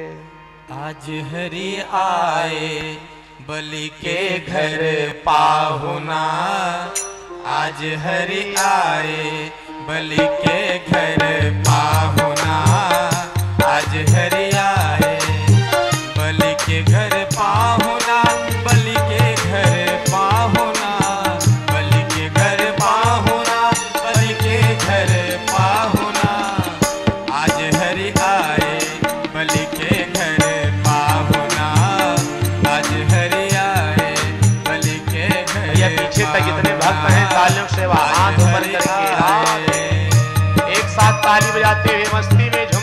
आज हरि आए बलि के घर पाहुना, आज हरि आए बलि के घर पाहुना, आज हरि आए बलि के घर पाहुना, बलि के घर पाहुना, बलि के घर पाहुना, बलि के घर पाहुना, आज हरि आए बलि के घर पाहुना, आज हरि आए बलि के घर। ये पीछे तक इतने भक्त हैं, तालियों से हाथ ऊपर करके एक साथ ताली बजाते हुए मस्ती में झूम